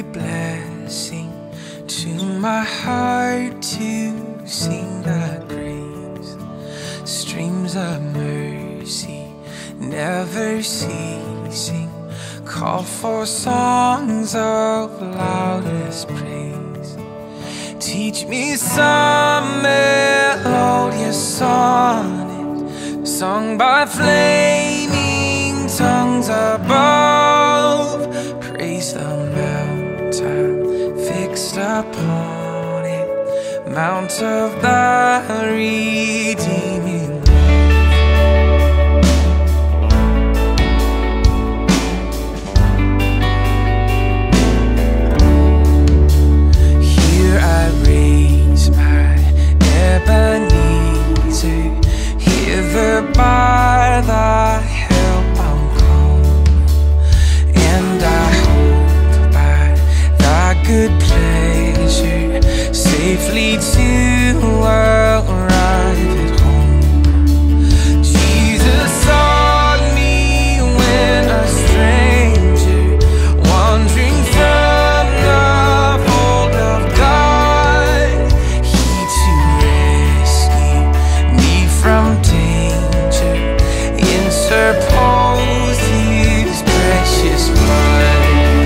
every blessing to my heart to sing the grace. Streams of mercy never ceasing, call for songs of loudest praise. Teach me some melodious sonnet sung by flaming tongues above. Praise the mountain fixed upon it, mount of the redeeming. Hither by thy help I'll come, and I hope by thy good pleasure safely to arrive at home. Jesus sought me when a stranger, wandering from the fold of God. He to rescue me from interpose his precious blood.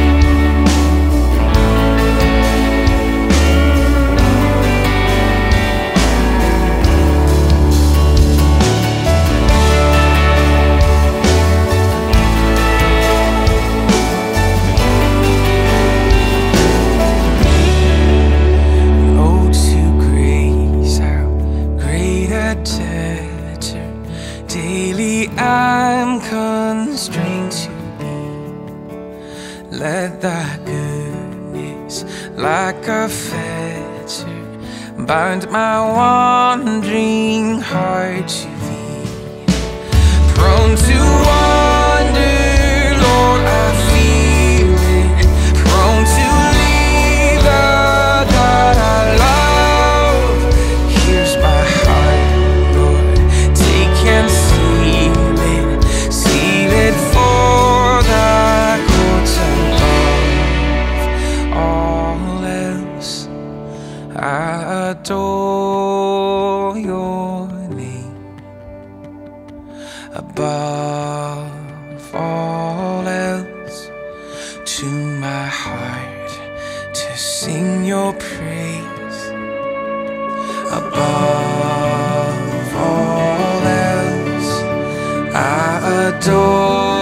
Oh, to grace, how great a debtor daily I'm constrained to be. Let thy goodness like a fetter bind my wandering heart to thee. Prone to wander, Lord, I feel it. Prone to leave the God I love. Here's my heart, Lord, take and seal it for thy courts above. All else I adore your name. Above all else, to my heart to sing your praise. Above all else, I adore